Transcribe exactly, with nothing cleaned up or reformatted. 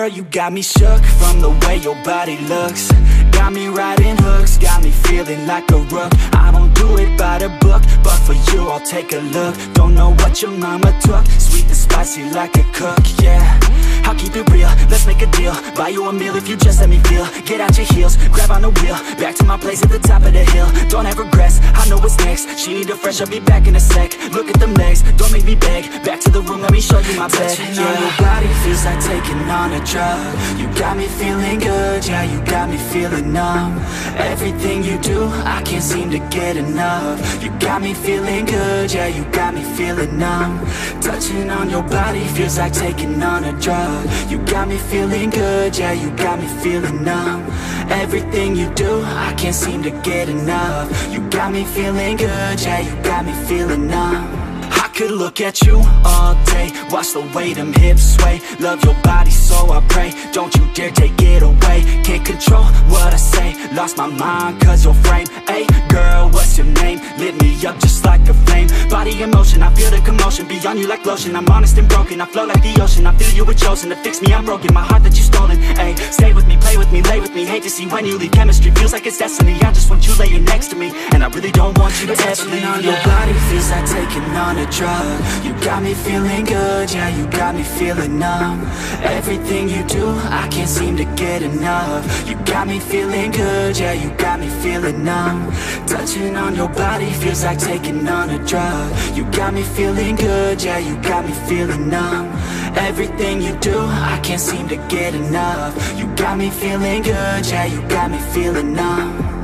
Girl, you got me shook from the way your body looks. Got me riding hooks, got me feeling like a rook. I don't do it by the book, but for you I'll take a look. Don't know what your mama took, sweet and spicy like a cook, yeah. I'll keep it real, let's make a deal. Buy you a meal if you just let me feel. Get out your heels, grab on the wheel. Back to my place at the top of the hill. Don't have regrets, I know what's next. She need a fresh, I'll be back in a sec. Look at them legs, don't make me beg. Back to the room, let me show you my bed. Touching yeah. on your body feels like taking on a drug. You got me feeling good, yeah, you got me feeling numb. Everything you do, I can't seem to get enough. You got me feeling good, yeah, you got me feeling numb. Touching on your body feels like taking on a drug. You got me feeling good, yeah, you got me feeling numb. Everything you do, I can't seem to get enough. You got me feeling good, yeah, you got me feeling numb. I could look at you all day, watch the way them hips sway. Love your body so I pray, don't you dare take it away. Can't control what I say, lost my mind cause your frame. Hey girl, what's your name? Lit me up just like a flame. Body in motion, I feel the commotion, be on you like lotion. I'm honest and broken, I flow like the ocean. I feel you were chosen to fix me, I'm broken. My heart that you stolen, hey. Stay with me, play with me, lay with me. Hate to see when you leave, chemistry feels like it's destiny. I just want you laying next to me, and I really don't want you to ever leave. On your body feels like taking on a drug. You got me feeling good, yeah, you got me feeling numb. Everything you do, I can't seem to get enough. You got me feeling good, yeah, you got me feeling numb. Touching on your body feels like taking on a drug. You got me feeling good, yeah, you got me feeling numb. Everything you do, I can't seem to get enough. You got me feeling good, yeah, you got me feeling numb.